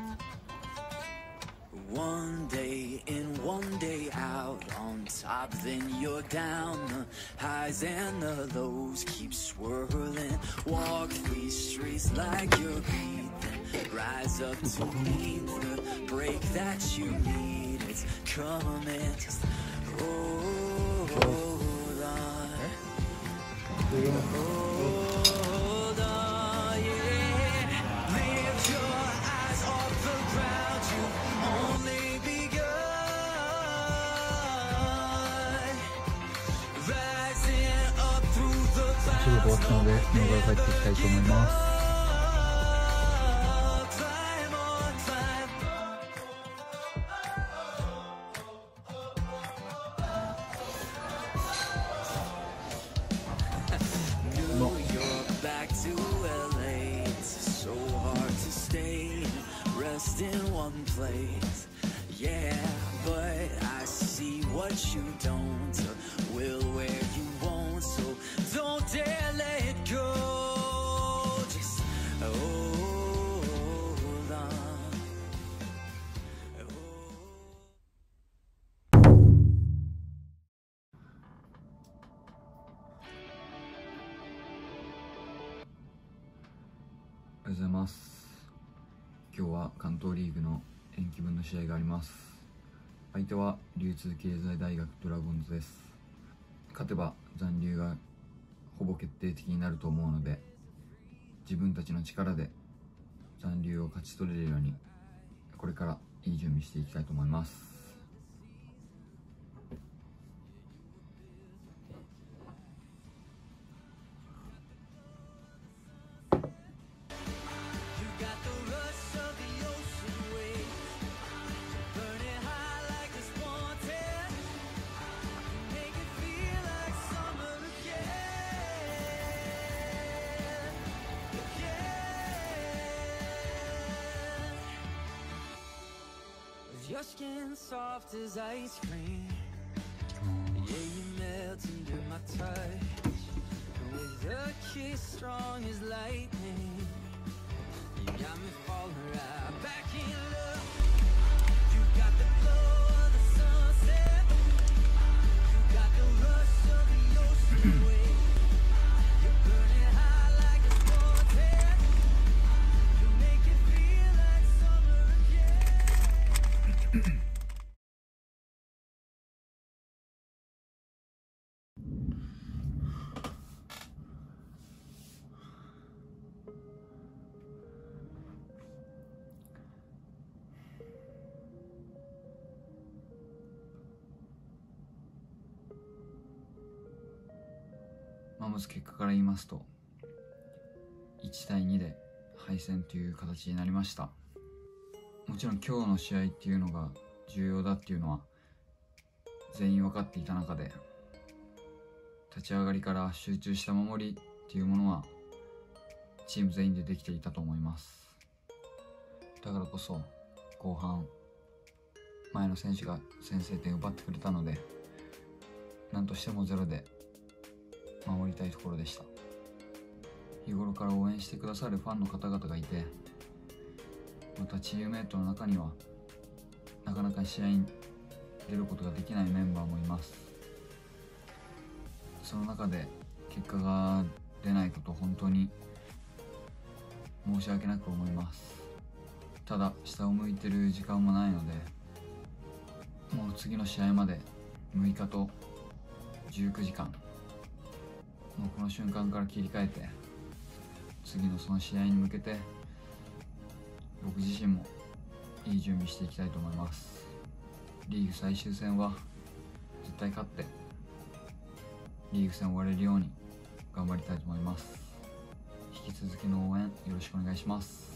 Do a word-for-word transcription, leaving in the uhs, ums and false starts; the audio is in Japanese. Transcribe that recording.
One day in, one day out, on top, then you're down. The highs and the lows keep swirling. Walk these streets like you're breathing. Rise up to meet the break that you need. It's coming. Just hold on. Hold on, yeah. Lift your eyes off the ground. You only begun. Rising up through the 仕事終わったので今から帰っていきたいと思います。 In one place, yeah, but I see what you don't, will where you won't, so don't dare let go. Just hold on. おはようございます。今日は関東リーグの延期分の試合があります。相手は流通経済大学ドラゴンズです。勝てば残留がほぼ決定的になると思うので、自分たちの力で残留を勝ち取れるようにこれからいい準備していきたいと思います。 Your skin soft as ice cream. Yeah, you melt under my touch. With a kiss strong as lightning. You got me falling right back in love. You got the glow of the sunset. You got the rush of the ocean wave. You're burning high like a spontan. You make it feel like summer again. まず結果から言いますといちたいにで敗戦という形になりました。もちろん今日の試合っていうのが重要だっていうのは全員分かっていた中で、立ち上がりから集中した守りっていうものはチーム全員でできていたと思います。だからこそ後半前の選手が先制点を奪ってくれたので、何としてもゼロで守りたいところでした。日頃から応援してくださるファンの方々がいて、またチームメイトの中にはなかなか試合に出ることができないメンバーもいます。その中で結果が出ないことを本当に申し訳なく思います。ただ下を向いてる時間もないので、もう次の試合までむいかとじゅうくじかん、もうこの瞬間から切り替えて次のその試合に向けて僕自身もいい準備していきたいと思います。リーグ最終戦は絶対勝ってリーグ戦終われるように頑張りたいと思います。引き続きの応援よろしくお願いします。